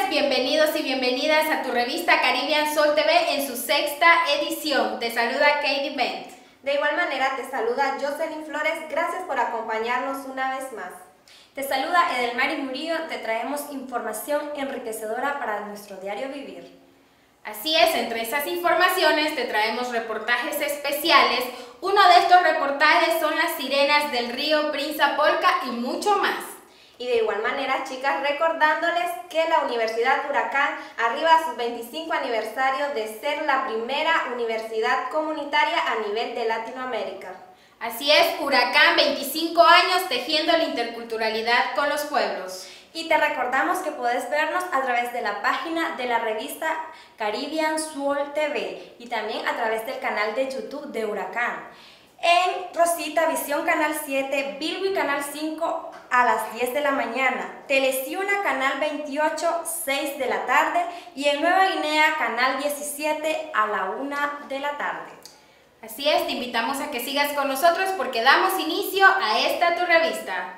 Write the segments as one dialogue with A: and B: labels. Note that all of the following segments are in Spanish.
A: bienvenidos y bienvenidas a tu revista Caribbean Soul TV en su 6ª edición. Te saluda Katie Bent.
B: De igual manera te saluda Jocelyn Flores, gracias por acompañarnos una vez más.
C: Te saluda Edelmari Murillo, te traemos información enriquecedora para nuestro diario vivir.
A: Así es, entre esas informaciones te traemos reportajes especiales. Uno de estos reportajes son las sirenas del río Prince-Polka y mucho más.
B: Y de igual manera, chicas, recordándoles que la Universidad Huracán arriba a sus 25 aniversario de ser la primera universidad comunitaria a nivel de Latinoamérica.
A: Así es, Huracán, 25 años tejiendo la interculturalidad con los pueblos.
C: Y te recordamos que puedes vernos a través de la página de la revista Caribbean Soul TV y también a través del canal de YouTube de Huracán. En Rosita, Visión Canal 7, Bilwi Canal 5 a las 10 de la mañana, Teleciuna Canal 28, 6 de la tarde y en Nueva Guinea Canal 17 a la 1 de la tarde.
A: Así es, te invitamos a que sigas con nosotros porque damos inicio a esta tu revista.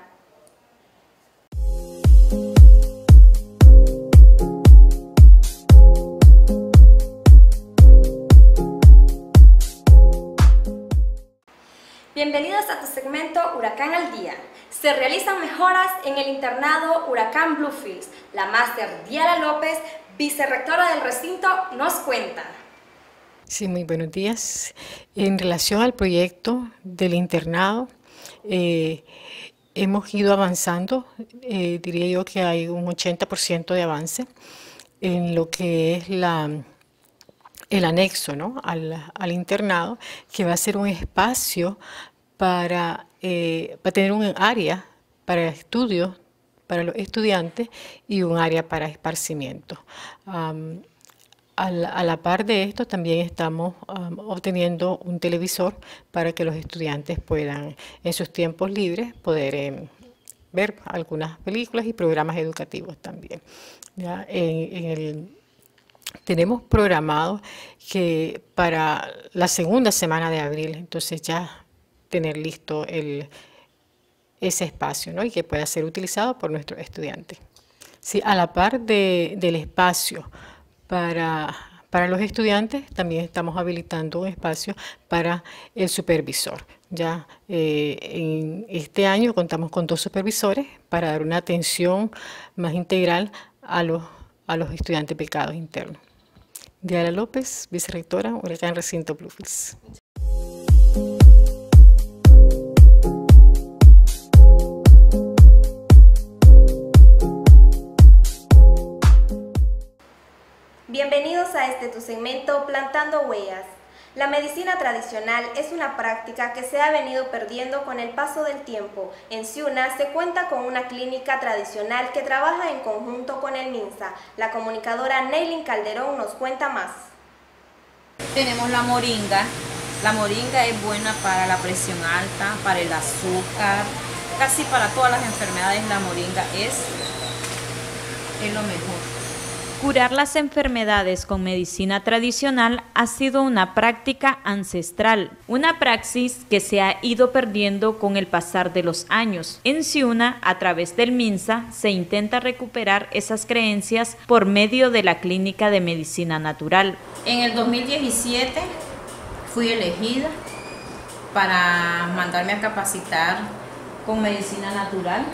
C: Bienvenidos a tu segmento Huracán al Día. Se realizan mejoras en el internado Huracán Bluefields. La máster Diana López, vicerrectora del recinto, nos cuenta.
D: Sí, muy buenos días. En relación al proyecto del internado, hemos ido avanzando, diría yo que hay un 80% de avance en lo que es el anexo, ¿no?, al internado, que va a ser un espacio para tener un área para estudios para los estudiantes y un área para esparcimiento. A la par de esto también estamos obteniendo un televisor para que los estudiantes puedan en sus tiempos libres poder ver algunas películas y programas educativos también. ¿Ya? Tenemos programado que para la segunda semana de abril, entonces ya tener listo ese espacio, ¿no?, y que pueda ser utilizado por nuestros estudiantes. Sí, a la par del espacio para los estudiantes, también estamos habilitando un espacio para el supervisor. Ya en este año contamos con 2 supervisores para dar una atención más integral a los estudiantes becados internos. Diana López, vicerrectora, Huracán Recinto Bluefields.
B: Bienvenidos a tu segmento Plantando Huellas. La medicina tradicional es una práctica que se ha venido perdiendo con el paso del tiempo. En Ciuna se cuenta con una clínica tradicional que trabaja en conjunto con el MINSA. La comunicadora Neylin Calderón nos cuenta más.
E: Tenemos la moringa. La moringa es buena para la presión alta, para el azúcar, casi para todas las enfermedades la moringa es lo mejor.
F: Curar las enfermedades con medicina tradicional ha sido una práctica ancestral, una praxis que se ha ido perdiendo con el pasar de los años. En Ciuna, a través del MINSA, se intenta recuperar esas creencias por medio de la Clínica de Medicina Natural.
E: En el 2017 fui elegida para mandarme a capacitar con medicina natural.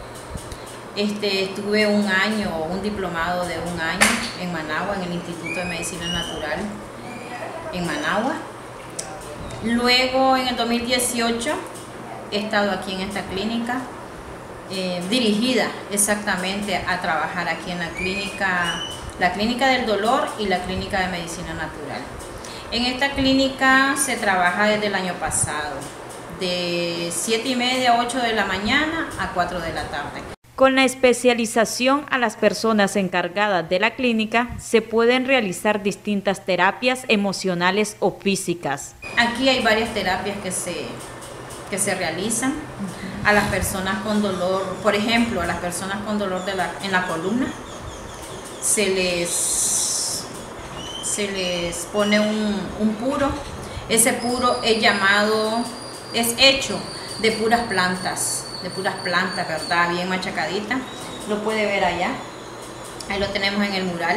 E: Tuve un diplomado de un año en Managua, en el Instituto de Medicina Natural en Managua. Luego, en el 2018, he estado aquí en esta clínica, dirigida exactamente a trabajar aquí en la clínica del dolor y la clínica de medicina natural. En esta clínica se trabaja desde el año pasado, de 7:30 a 8 de la mañana a 4 de la tarde.
F: Con la especialización a las personas encargadas de la clínica, se pueden realizar distintas terapias emocionales o físicas.
E: Aquí hay varias terapias que se realizan a las personas con dolor. Por ejemplo, a las personas con dolor en la columna, se les pone un puro. Ese puro es hecho de puras plantas, ¿verdad? Bien machacadita, lo puede ver allá. Ahí lo tenemos en el mural.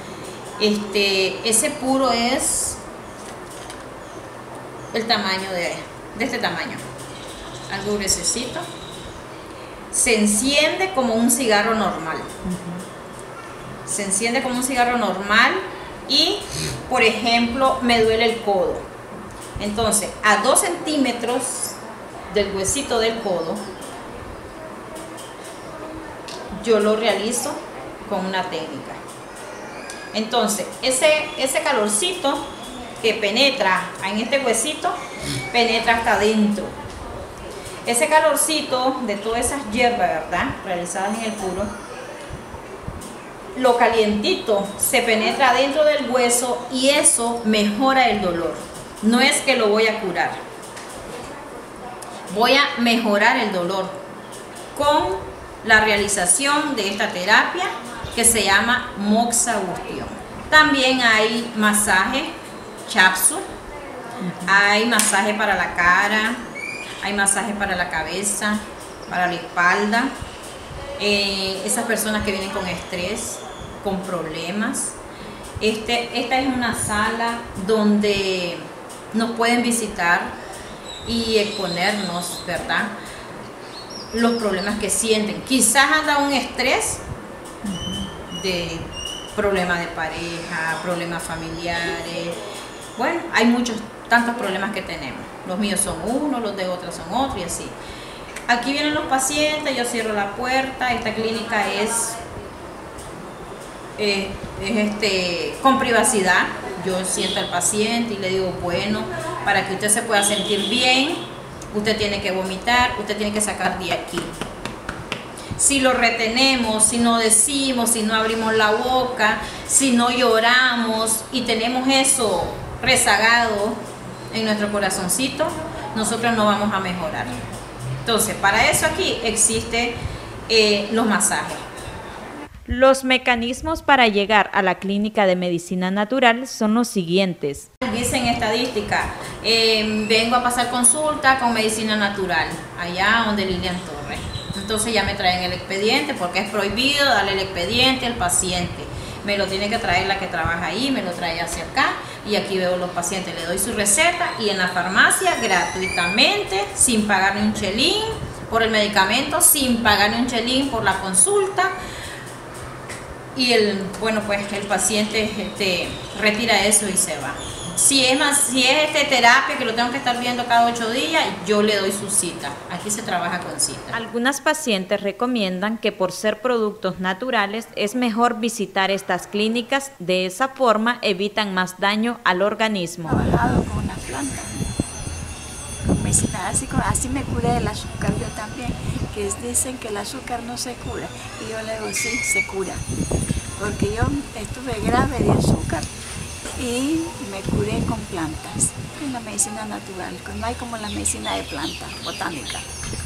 E: Ese puro es el tamaño de este tamaño, algo gruesecito. Se enciende como un cigarro normal. Se enciende como un cigarro normal y, por ejemplo, me duele el codo. Entonces, a 2 centímetros del huesito del codo, yo lo realizo con una técnica. Entonces, ese calorcito que penetra en este huesito, penetra hasta adentro. Ese calorcito de todas esas hierbas, ¿verdad?, realizadas en el puro, lo calientito se penetra dentro del hueso y eso mejora el dolor. No es que lo voy a curar, voy a mejorar el dolor con la realización de esta terapia que se llama moxagustion. También hay masaje chapsu, hay masaje para la cara, hay masaje para la cabeza, para la espalda. Esas personas que vienen con estrés, con problemas. Esta es una sala donde nos pueden visitar y exponernos, ¿verdad?, los problemas que sienten. Quizás anda un estrés de problemas de pareja, problemas familiares. Bueno, hay tantos problemas que tenemos. Los míos son uno, los de otras son otro y así. Aquí vienen los pacientes, yo cierro la puerta. Esta clínica es con privacidad. Yo siento al paciente y le digo, bueno, para que usted se pueda sentir bien, usted tiene que vomitar, usted tiene que sacar de aquí. Si lo retenemos, si no decimos, si no abrimos la boca, si no lloramos y tenemos eso rezagado en nuestro corazoncito, nosotros no vamos a mejorar. Entonces, para eso aquí existen los masajes.
F: Los mecanismos para llegar a la clínica de medicina natural son los siguientes.
E: Dicen estadística, vengo a pasar consulta con medicina natural, allá donde Lilian Torres. Entonces ya me traen el expediente porque es prohibido darle el expediente al paciente. Me lo tiene que traer la que trabaja ahí, me lo trae hacia acá y aquí veo los pacientes, le doy su receta y en la farmacia gratuitamente, sin pagar ni un chelín por el medicamento, sin pagar ni un chelín por la consulta. Y el paciente retira eso y se va. Si es terapia que lo tengo que estar viendo cada 8 días, yo le doy su cita. Aquí se trabaja con cita.
F: Algunas pacientes recomiendan que por ser productos naturales es mejor visitar estas clínicas. De esa forma evitan más daño al organismo.
G: He trabajado con una planta, con medicina básica, así me curé del azúcar yo también, que dicen que el azúcar no se cura. Y yo le digo, sí, se cura. Porque yo estuve grave de azúcar y me curé con plantas, en la medicina natural, no hay como la medicina de planta, botánica.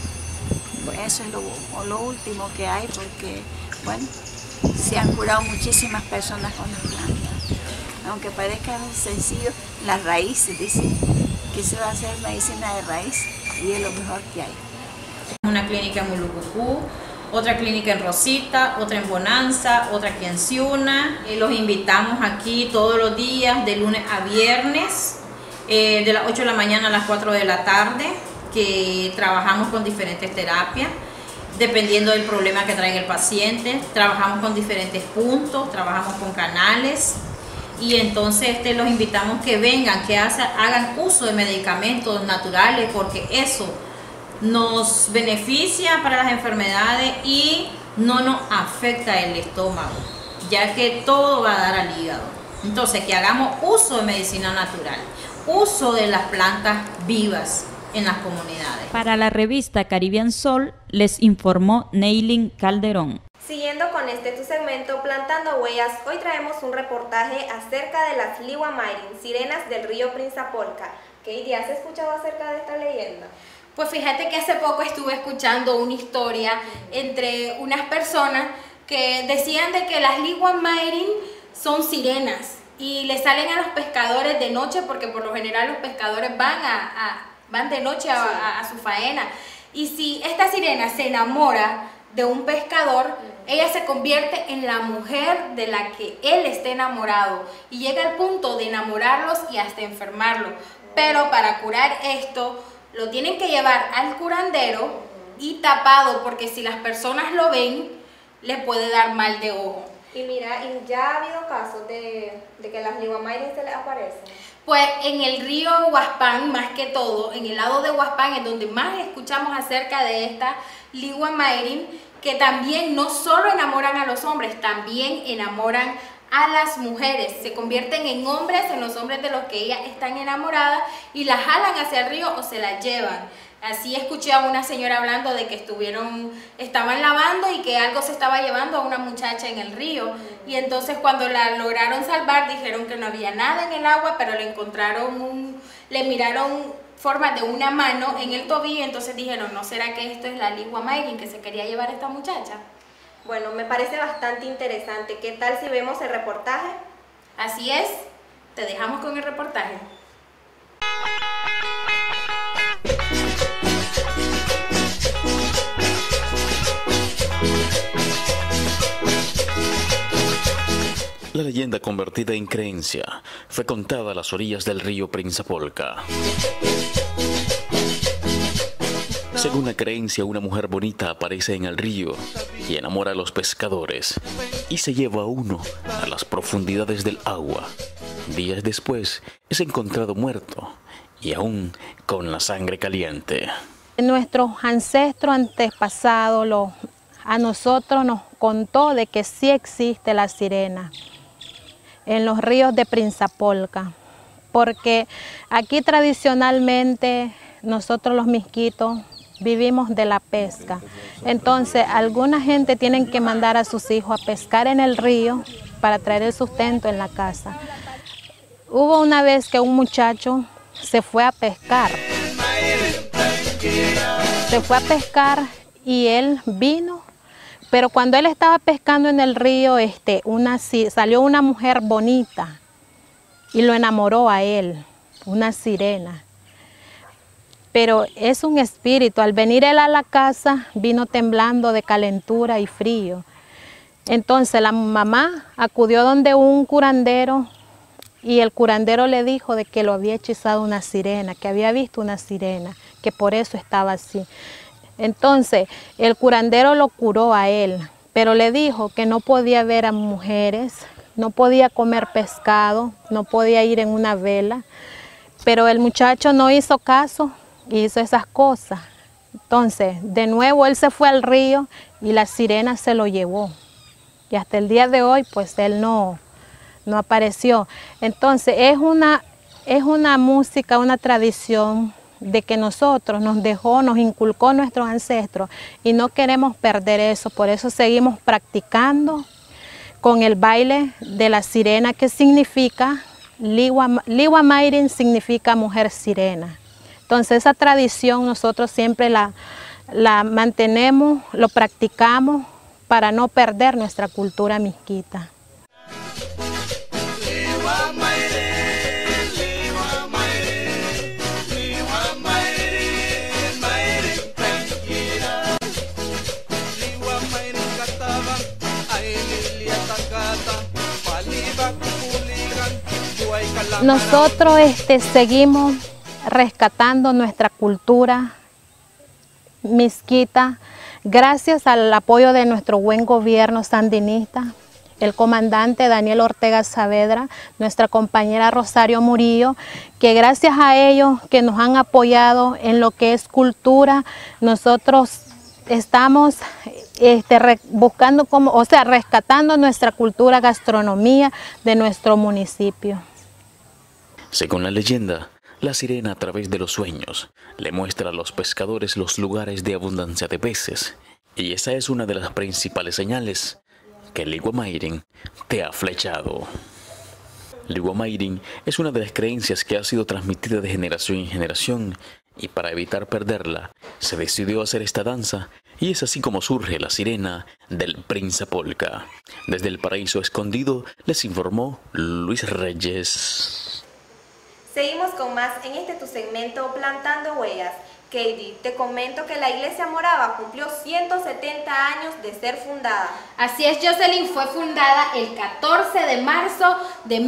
G: Eso es lo último que hay porque, bueno, se han curado muchísimas personas con las plantas. Aunque parezca sencillo, las raíces, dicen que se va a hacer medicina de raíz y es lo mejor que hay.
E: Una clínica en Mulucucú, otra clínica en Rosita, otra en Bonanza, otra aquí en Ciuna. Los invitamos aquí todos los días, de lunes a viernes, de las 8 de la mañana a las 4 de la tarde, que trabajamos con diferentes terapias, dependiendo del problema que traiga el paciente. Trabajamos con diferentes puntos, trabajamos con canales. Y entonces los invitamos que vengan, que hagan uso de medicamentos naturales, porque eso nos beneficia para las enfermedades y no nos afecta el estómago, ya que todo va a dar al hígado. Entonces, que hagamos uso de medicina natural, uso de las plantas vivas en las comunidades.
F: Para la revista Caribbean Soul les informó Neilin Calderón.
B: Siguiendo con tu segmento Plantando Huellas, hoy traemos un reportaje acerca de las Liwa Mayrin, sirenas del río Prinzapolca. ¿Qué has escuchado acerca de esta leyenda?
A: Pues fíjate que hace poco estuve escuchando una historia entre unas personas que decían de que las Liwa Mayrin son sirenas y le salen a los pescadores de noche, porque por lo general los pescadores van de noche a su faena. Y si esta sirena se enamora de un pescador, ella se convierte en la mujer de la que él está enamorado y llega al punto de enamorarlos y hasta enfermarlos. Pero para curar esto, lo tienen que llevar al curandero y tapado, porque si las personas lo ven, le puede dar mal de ojo.
B: Y mira, ¿y ya ha habido casos de que las liwamayrin se les aparecen?
A: Pues en el río Huaspán, más que todo, en el lado de Huaspán es donde más escuchamos acerca de esta liwamayrin, que también no solo enamoran a los hombres, también enamoran a las mujeres. Se convierten en hombres, en los hombres de los que ellas están enamoradas, y las jalan hacia el río o se las llevan. Así escuché a una señora hablando de que estaban lavando y que algo se estaba llevando a una muchacha en el río. Y entonces cuando la lograron salvar dijeron que no había nada en el agua, pero le miraron forma de una mano en el tobillo, entonces dijeron, ¿no será que esto es la liwamayrin que se quería llevar a esta muchacha?
B: Bueno, me parece bastante interesante. ¿Qué tal si vemos el reportaje?
A: Así es, te dejamos con el reportaje.
H: La leyenda convertida en creencia fue contada a las orillas del río Prinzapolka. Según la creencia, una mujer bonita aparece en el río y enamora a los pescadores y se lleva a uno a las profundidades del agua. Días después es encontrado muerto y aún con la sangre caliente.
I: Nuestros ancestros antepasados a nosotros nos contó de que sí existe la sirena en los ríos de Prinzapolka, porque aquí tradicionalmente nosotros los misquitos vivimos de la pesca. Entonces alguna gente tienen que mandar a sus hijos a pescar en el río para traer el sustento en la casa. Hubo una vez que un muchacho se fue a pescar. Y él vino, pero cuando él estaba pescando en el río, salió una mujer bonita y lo enamoró a él, una sirena. Pero es un espíritu. Al venir él a la casa, vino temblando de calentura y frío. Entonces la mamá acudió donde un curandero y el curandero le dijo de que lo había hechizado una sirena, que había visto una sirena, que por eso estaba así. Entonces el curandero lo curó a él, pero le dijo que no podía ver a mujeres, no podía comer pescado, no podía ir en una vela. Pero el muchacho no hizo caso, hizo esas cosas. Entonces, de nuevo él se fue al río y la sirena se lo llevó. Y hasta el día de hoy, pues él no apareció. Entonces, es una música, una tradición de que nos inculcó nuestros ancestros y no queremos perder eso. Por eso seguimos practicando con el baile de la sirena, que significa, liwamayrin significa mujer sirena. Entonces esa tradición nosotros siempre la mantenemos, lo practicamos para no perder nuestra cultura misquita. Nosotros seguimos rescatando nuestra cultura misquita gracias al apoyo de nuestro buen gobierno sandinista, el comandante Daniel Ortega Saavedra, nuestra compañera Rosario Murillo, que gracias a ellos que nos han apoyado en lo que es cultura, nosotros estamos rescatando nuestra cultura, gastronomía de nuestro municipio.
H: Según la leyenda, la sirena a través de los sueños le muestra a los pescadores los lugares de abundancia de peces, y esa es una de las principales señales que el liwamayrin te ha flechado. Liwamayrin es una de las creencias que ha sido transmitida de generación en generación, y para evitar perderla, se decidió hacer esta danza, y es así como surge la sirena del Prinzapolka. Desde el Paraíso Escondido les informó Luis Reyes.
B: Seguimos con más en tu segmento Plantando Huellas. Katie, te comento que la Iglesia Morava cumplió 170 años de ser fundada.
A: Así es, Jocelyn, fue fundada el 14 de marzo de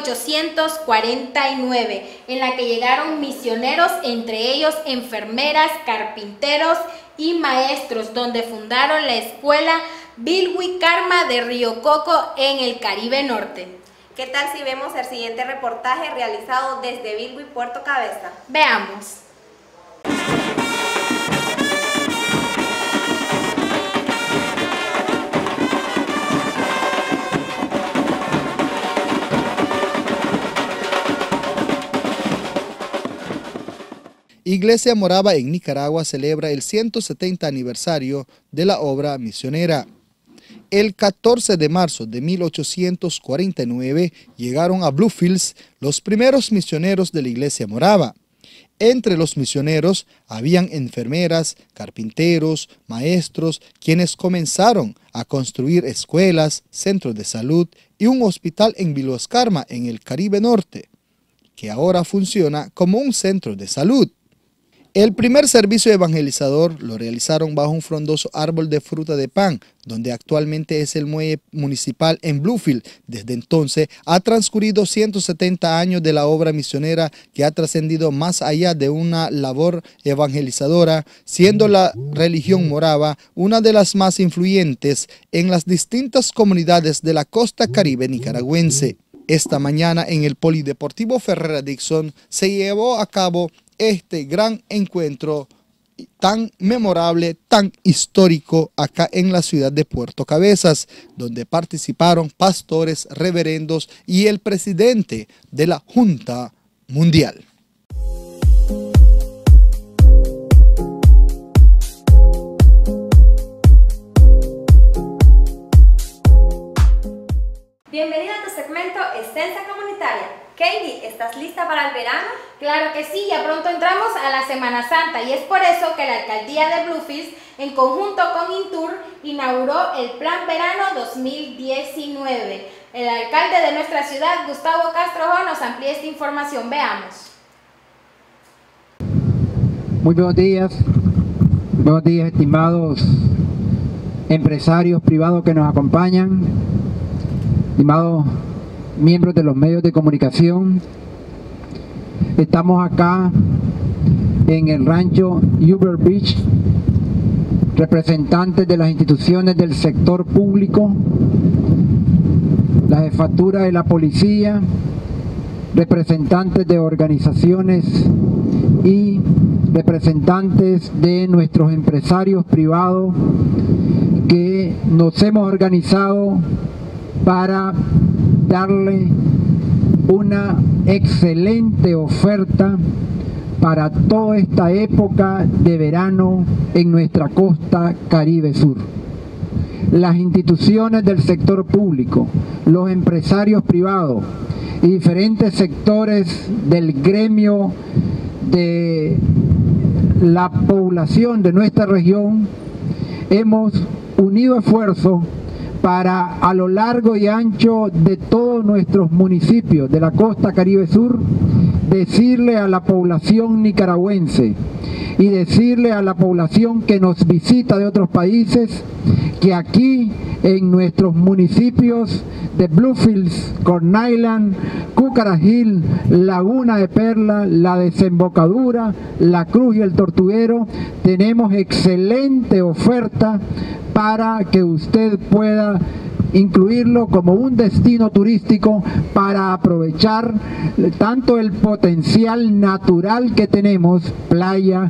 A: 1849, en la que llegaron misioneros, entre ellos enfermeras, carpinteros y maestros, donde fundaron la escuela Bilwi Karma de Río Coco en el Caribe Norte.
B: ¿Qué tal si vemos el siguiente reportaje realizado desde Bilwi, Puerto Cabeza?
A: Veamos.
J: Iglesia Morava en Nicaragua celebra el 170 aniversario de la obra misionera. El 14 de marzo de 1849 llegaron a Bluefields los primeros misioneros de la Iglesia Morava. Entre los misioneros habían enfermeras, carpinteros, maestros, quienes comenzaron a construir escuelas, centros de salud y un hospital en Bilwi Karma, en el Caribe Norte, que ahora funciona como un centro de salud. El primer servicio evangelizador lo realizaron bajo un frondoso árbol de fruta de pan, donde actualmente es el muelle municipal en Bluefield. Desde entonces ha transcurrido 170 años de la obra misionera, que ha trascendido más allá de una labor evangelizadora, siendo la religión morava una de las más influyentes en las distintas comunidades de la costa caribe nicaragüense. Esta mañana en el Polideportivo Ferrer Dixon se llevó a cabo este gran encuentro tan memorable, tan histórico acá en la ciudad de Puerto Cabezas, donde participaron pastores, reverendos y el presidente de la Junta Mundial.
B: Bienvenida a tu segmento Esencia Comunitaria. Katie, ¿estás lista para el verano?
A: Claro que sí, ya pronto entramos a la Semana Santa y es por eso que la Alcaldía de Bluefields, en conjunto con Intur, inauguró el Plan Verano 2019. El alcalde de nuestra ciudad, Gustavo Castrojo, nos amplía esta información. Veamos.
K: Muy buenos días estimados empresarios privados que nos acompañan, estimados miembros de los medios de comunicación. Estamos acá en el rancho Uber Beach, representantes de las instituciones del sector público, la jefatura de la policía, representantes de organizaciones y representantes de nuestros empresarios privados, que nos hemos organizado para darle una excelente oferta para toda esta época de verano en nuestra costa Caribe Sur. Las instituciones del sector público, los empresarios privados y diferentes sectores del gremio de la población de nuestra región hemos unido esfuerzos para, a lo largo y ancho de todos nuestros municipios de la costa Caribe Sur, decirle a la población nicaragüense y decirle a la población que nos visita de otros países que aquí en nuestros municipios de Bluefields, Corn Island, Cucarajil, Laguna de Perla, La Desembocadura, La Cruz y El Tortuguero, tenemos excelente oferta para que usted pueda incluirlo como un destino turístico para aprovechar tanto el potencial natural que tenemos, playa,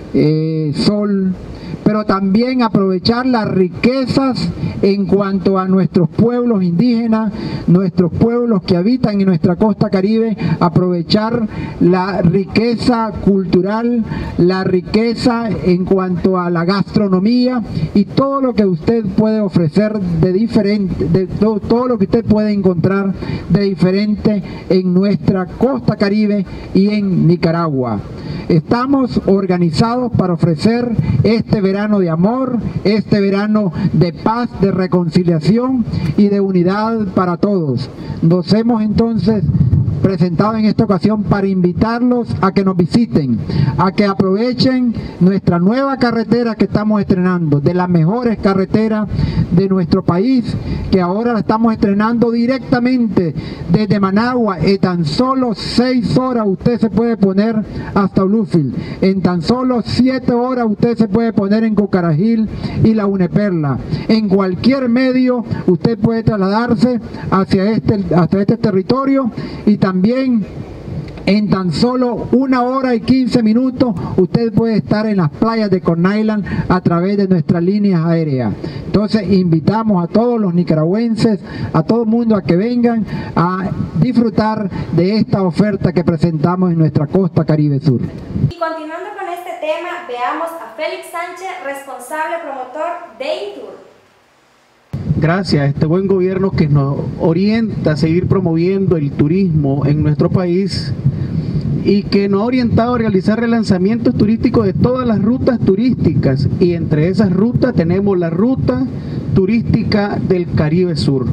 K: sol, pero también aprovechar las riquezas en cuanto a nuestros pueblos indígenas, nuestros pueblos que habitan en nuestra costa caribe, aprovechar la riqueza cultural, la riqueza en cuanto a la gastronomía y todo lo que usted puede ofrecer de diferente, todo lo que usted puede encontrar de diferente en nuestra costa caribe y en Nicaragua. Estamos organizados para ofrecer este verano de amor, este verano de paz, de reconciliación y de unidad para todos. Nos hemos entonces presentado en esta ocasión para invitarlos a que nos visiten, a que aprovechen nuestra nueva carretera que estamos estrenando, de las mejores carreteras de nuestro país, que ahora la estamos estrenando directamente desde Managua. En tan solo 6 horas usted se puede poner hasta Bluefield, en tan solo 7 horas usted se puede poner en Cucarajil y la Uneperla. En cualquier medio usted puede trasladarse hacia este territorio, y también en tan solo 1 hora y 15 minutos usted puede estar en las playas de Corn Island a través de nuestras líneas aéreas. Entonces invitamos a todos los nicaragüenses, a todo el mundo a que vengan a disfrutar de esta oferta que presentamos en nuestra costa Caribe Sur.
C: Y continuando con este tema, veamos a Félix Sánchez, responsable promotor de Intur.
L: Gracias a este buen gobierno que nos orienta a seguir promoviendo el turismo en nuestro país y que nos ha orientado a realizar relanzamientos turísticos de todas las rutas turísticas, y entre esas rutas tenemos la ruta turística del Caribe Sur.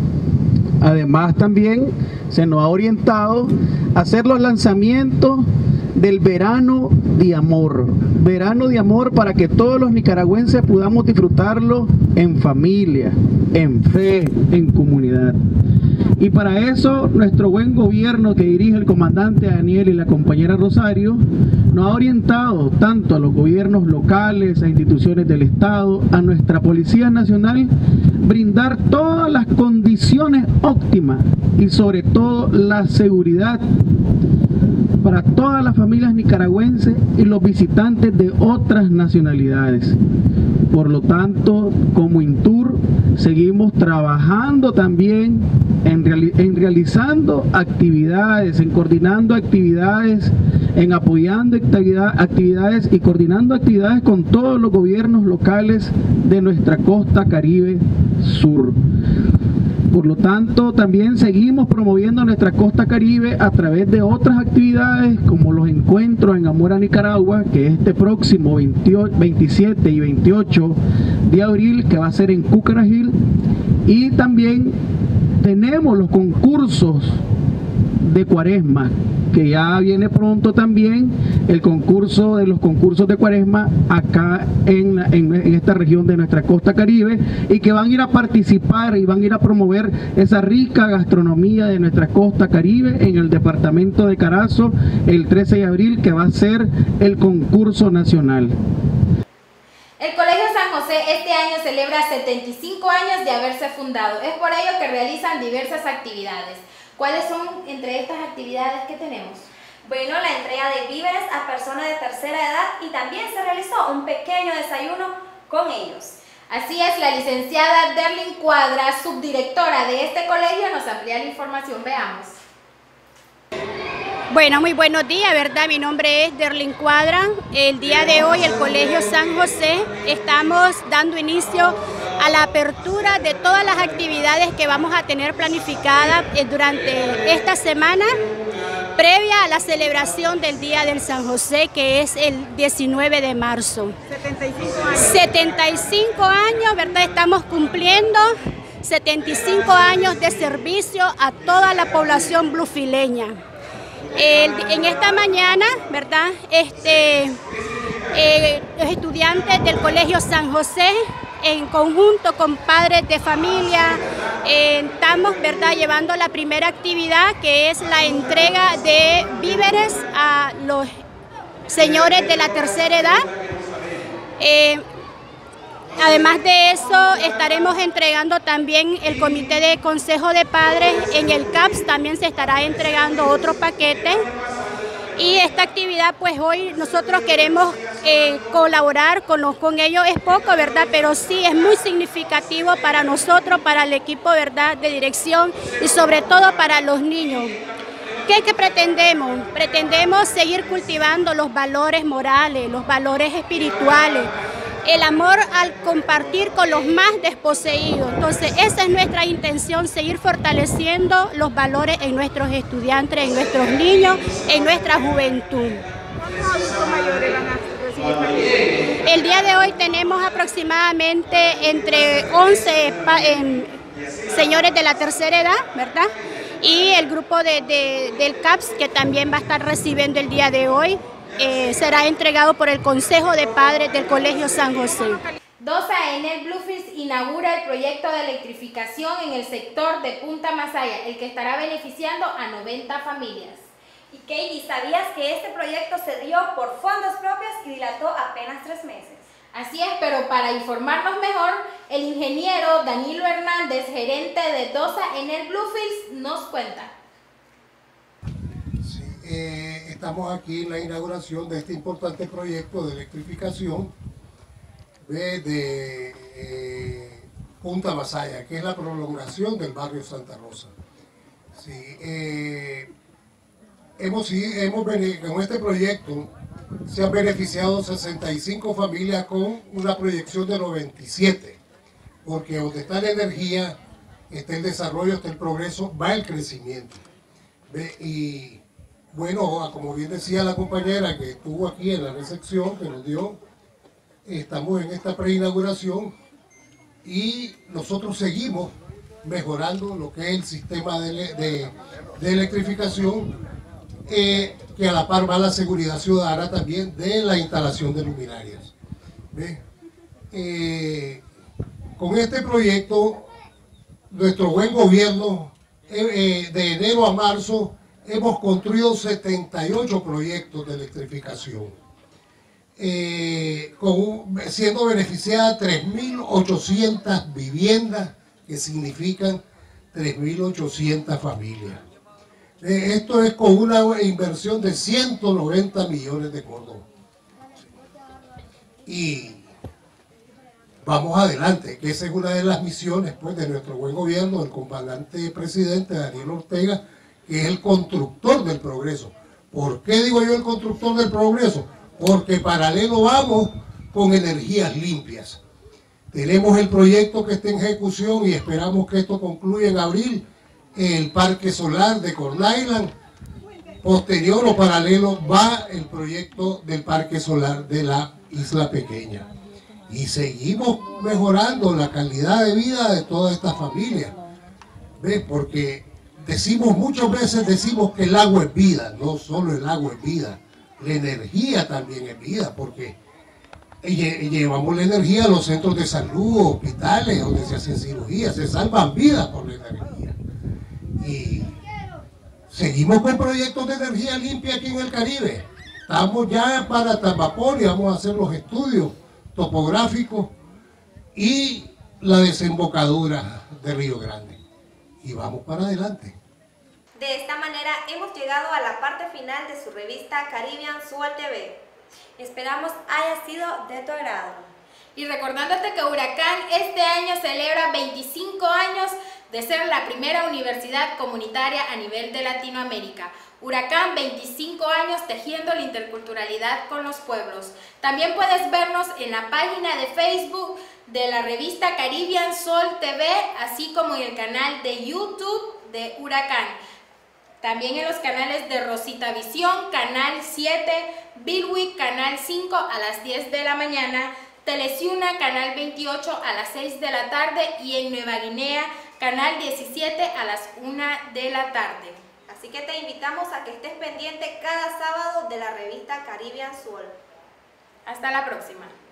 L: Además también se nos ha orientado a hacer los lanzamientos del verano de amor para que todos los nicaragüenses podamos disfrutarlo en familia, en fe, en comunidad. Y para eso nuestro buen gobierno que dirige el comandante Daniel y la compañera Rosario nos ha orientado tanto a los gobiernos locales, a instituciones del Estado, a nuestra Policía Nacional, brindar todas las condiciones óptimas y sobre todo la seguridad para todas las familias nicaragüenses y los visitantes de otras nacionalidades. Por lo tanto, como Intur, seguimos trabajando también en realizando actividades, en coordinando actividades, en apoyando actividades y coordinando actividades con todos los gobiernos locales de nuestra costa Caribe Sur. Por lo tanto, también seguimos promoviendo nuestra costa Caribe a través de otras actividades como los encuentros en Amor a Nicaragua, que es este próximo 27 y 28 de abril, que va a ser en Cucarajil, y también tenemos los concursos de Cuaresma, que ya viene pronto también el concurso de los concursos de Cuaresma acá en esta región de nuestra costa Caribe, y que van a ir a participar y van a ir a promover esa rica gastronomía de nuestra costa Caribe en el departamento de Carazo el 13 de abril, que va a ser el concurso nacional.
A: El Colegio San José este año celebra 75 años de haberse fundado. Es por ello que realizan diversas actividades. ¿Cuáles son entre estas actividades que tenemos?
C: Bueno, la entrega de víveres a personas de tercera edad, y también se realizó un pequeño desayuno con ellos.
A: Así es, la licenciada Derlin Cuadra, subdirectora de este colegio, nos amplía la información. Veamos.
M: Bueno, muy buenos días, ¿verdad? Mi nombre es Derlin Cuadra. El día de hoy el Colegio San José estamos dando inicio a la apertura de todas las actividades que vamos a tener planificadas durante esta semana, previa a la celebración del Día del San José, que es el 19 de marzo. 75 años. 75 años, ¿verdad? Estamos cumpliendo 75 años de servicio a toda la población bluefileña. En esta mañana, ¿verdad? Los estudiantes del Colegio San José, en conjunto con padres de familia, estamos, ¿verdad?, llevando la primera actividad, que es la entrega de víveres a los señores de la tercera edad. Además de eso, estaremos entregando también el Comité de Consejo de Padres. En el CAPS también se estará entregando otro paquete. Y esta actividad, pues hoy nosotros queremos colaborar con ellos. Es poco, ¿verdad? Pero sí es muy significativo para nosotros, para el equipo, ¿verdad?, de dirección, y sobre todo para los niños. ¿Qué pretendemos? Pretendemos seguir cultivando los valores morales, los valores espirituales, el amor al compartir con los más desposeídos. Entonces, esa es nuestra intención, seguir fortaleciendo los valores en nuestros estudiantes, en nuestros niños, en nuestra juventud.
N: ¿Cuántos adultos mayores van a recibir?
M: El día de hoy tenemos aproximadamente entre 11 señores de la tercera edad, ¿verdad?, y el grupo del CAPS, que también va a estar recibiendo el día de hoy, será entregado por el Consejo de Padres del Colegio San José.
A: DOSA Enel Bluefields inaugura el proyecto de electrificación en el sector de Punta Masaya, el que estará beneficiando a 90 familias.
C: Y Katie, ¿sabías que este proyecto se dio por fondos propios y dilató apenas 3 meses?
A: Así es, pero para informarnos mejor, el ingeniero Danilo Hernández, gerente de DOSA Enel Bluefields, nos cuenta.
O: Sí, estamos aquí en la inauguración de este importante proyecto de electrificación de Punta Masaya, que es la prolongación del barrio Santa Rosa. Sí, con este proyecto se han beneficiado 65 familias con una proyección de 97, porque donde está la energía, está el desarrollo, está el progreso, va el crecimiento. Y bueno, como bien decía la compañera que estuvo aquí en la recepción, que nos dio, estamos en esta preinauguración y nosotros seguimos mejorando lo que es el sistema de electrificación, que a la par va la seguridad ciudadana también de la instalación de luminarias. Con este proyecto, nuestro buen gobierno, de enero a marzo, hemos construido 78 proyectos de electrificación, siendo beneficiadas 3.800 viviendas, que significan 3.800 familias. Esto es con una inversión de 190 millones de córdobas. Y vamos adelante, que esa es una de las misiones pues, de nuestro buen gobierno, del comandante presidente Daniel Ortega, que es el constructor del progreso. ¿Por qué digo yo el constructor del progreso? Porque paralelo vamos con energías limpias. Tenemos el proyecto que está en ejecución y esperamos que esto concluya en abril, el parque solar de Corn Island. Posterior o paralelo va el proyecto del parque solar de la Isla Pequeña. Y seguimos mejorando la calidad de vida de todas estas familias. ¿Ves? Porque muchas veces decimos que el agua es vida. No solo el agua es vida, la energía también es vida, porque llevamos la energía a los centros de salud, hospitales, donde se hacen cirugías, se salvan vidas por la energía. Y seguimos con proyectos de energía limpia aquí en el Caribe. Estamos ya para Tambapor y vamos a hacer los estudios topográficos y la desembocadura de Río Grande. Y vamos para adelante.
B: De esta manera hemos llegado a la parte final de su revista Caribbean Soul TV.
C: Esperamos haya sido de tu agrado.
A: Y recordándote que Huracán este año celebra 25 años de ser la primera universidad comunitaria a nivel de Latinoamérica. Huracán, 25 años tejiendo la interculturalidad con los pueblos. También puedes vernos en la página de Facebook de la revista Caribbean Soul TV, así como en el canal de YouTube de Huracán. También en los canales de Rosita Visión, Canal 7, Bilwick, Canal 5 a las 10 de la mañana, Teleciuna, Canal 28 a las 6 de la tarde y en Nueva Guinea, Canal 17 a las 1 de la tarde.
B: Así que te invitamos a que estés pendiente cada sábado de la revista Caribbean Soul.
A: Hasta la próxima.